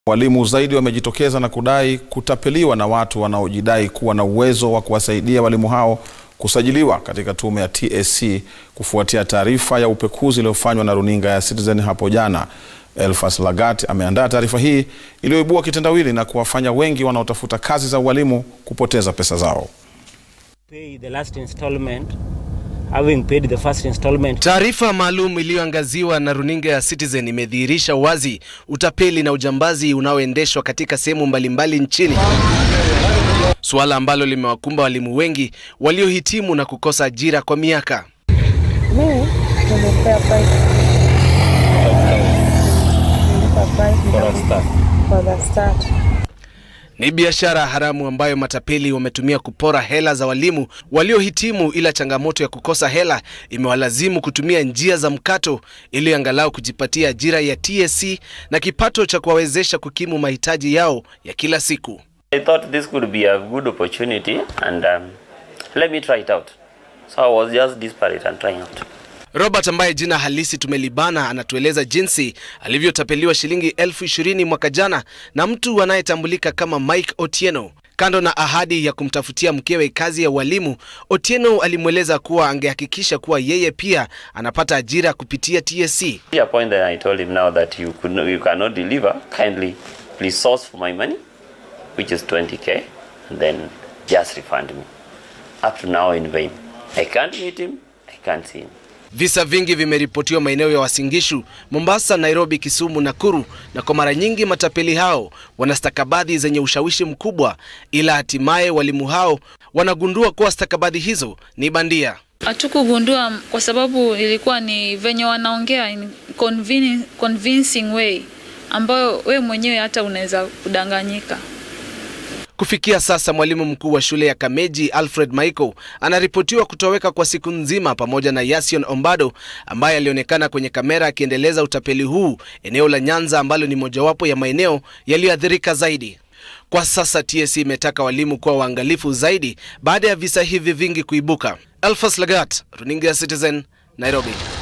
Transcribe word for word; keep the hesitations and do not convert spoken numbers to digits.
Waalimu zaidi wamejitokeza na kudai kutapeliwa na watu wanaojidai kuwa na uwezo wa kuwasaidia walimu hao kusajiliwa katika tume ya T S C kufuatia taarifa ya upekuzi iliyofanywa na runinga ya Citizen hapo jana. Elphas Lagat ameandaa taarifa hii iliyoibua kitendawili na kuwafanya wengi wanaotafuta kazi za ualimu kupoteza pesa zao. Pay the last installment. Having paid the first installment. Taarifa maalum iliyoangaziwa na runinga ya Citizen imedhihirisha wazi utapeli na ujambazi unaoendeshwa katika sehemu mbalimbali nchini. Swala ambalo limewakumba walimu wengi waliohitimu na kukosa ajira kwa miaka. Mimi nimepea for the start. Ni biashara haramu ambayo matapeli wametumia kupora hela za walimu waliohitimu, ila changamoto ya kukosa hela imewalazimu kutumia njia za mkato ili angalau kujipatia ajira ya T S C na kipato cha kuwawezesha kukimu mahitaji yao ya kila siku. I thought this could be a good opportunity and um, let me try it out. So I was just desperate and trying out. Robert ambaye jina halisi tumelibana anatueleza jinsi alivyotapeliwa shilingi elfu ishirini mwaka jana na mtu anayetambulika kama Mike Otieno. Kando na ahadi ya kumtafutia mkewe kazi ya walimu, Otieno alimweleza kuwa angehakikisha kuwa yeye pia anapata ajira kupitia T S C. The point that I told him now that you could you cannot deliver, kindly please source for my money, which is twenty K, and then just refund me. Up to now in vain. I can't meet him, I can't see him. Visa vingi vimeripotiwa maeneo ya Wasingishu, Mombasa, Nairobi, Kisumu, Nakuru, na kwa mara nyingi matapeli hao wanastakabadhi zenye ushawishi mkubwa, ila hatimaye walimu hao wanagundua kuwa stakabadhi hizo ni bandia. Hatukugundua kwa sababu ilikuwa ni venye wanaongea in convincing, convincing way ambayo we mwenyewe hata unaweza kudanganyika. Kufikia sasa mwalimu mkuu wa shule ya Kameji Alfred Michael anaripotiwa kutoweka kwa siku nzima, pamoja na Yasion Ombado ambaye alionekana kwenye kamera akiendeleza utapeli huu eneo la Nyanza ambalo ni mojawapo ya maeneo yaliyoathirika zaidi. Kwa sasa T S C imetaka walimu kuwa waangalifu zaidi baada ya visa hivi vingi kuibuka. Elphas Lagat, runinga ya Citizen, Nairobi.